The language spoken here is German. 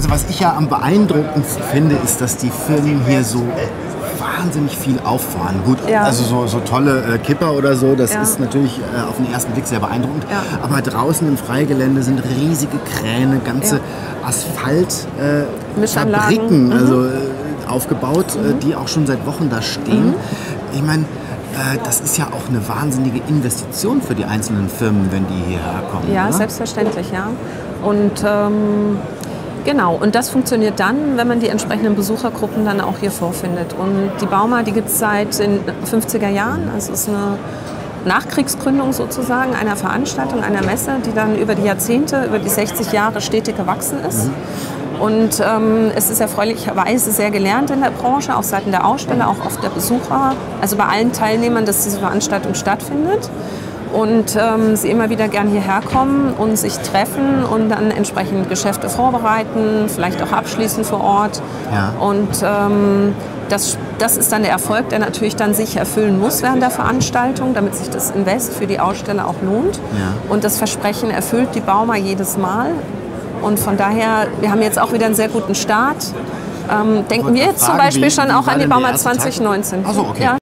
Also was ich ja am beeindruckendsten finde, ist, dass die Firmen hier so wahnsinnig viel auffahren. Gut, also so tolle Kipper oder so, das ist natürlich auf den ersten Blick sehr beeindruckend. Ja. Aber draußen im Freigelände sind riesige Kräne, ganze Asphaltfabriken aufgebaut, die auch schon seit Wochen da stehen. Ich meine, das ist ja auch eine wahnsinnige Investition für die einzelnen Firmen, wenn die hierher kommen. Ja, oder? Selbstverständlich, ja. Und genau, und das funktioniert dann, wenn man die entsprechenden Besuchergruppen dann auch hier vorfindet. Und die Bauma, die gibt es seit den 50er Jahren. Also es ist eine Nachkriegsgründung sozusagen einer Veranstaltung, einer Messe, die dann über die Jahrzehnte, über die 60 Jahre stetig gewachsen ist. Und es ist erfreulicherweise sehr gelernt in der Branche, auch seitens der Aussteller, auch oft der Besucher, also bei allen Teilnehmern, dass diese Veranstaltung stattfindet. Und sie immer wieder gern hierher kommen und sich treffen und dann entsprechend Geschäfte vorbereiten, vielleicht auch abschließen vor Ort. Ja. Und das ist dann der Erfolg, der natürlich dann sich erfüllen muss während der Veranstaltung, damit sich das Invest für die Aussteller auch lohnt. Ja. Und das Versprechen erfüllt die Bauma jedes Mal. Und von daher, wir haben jetzt auch wieder einen sehr guten Start. Denken wir jetzt zum Beispiel schon auch an die Bauma 2019. Ach so, okay. Ja,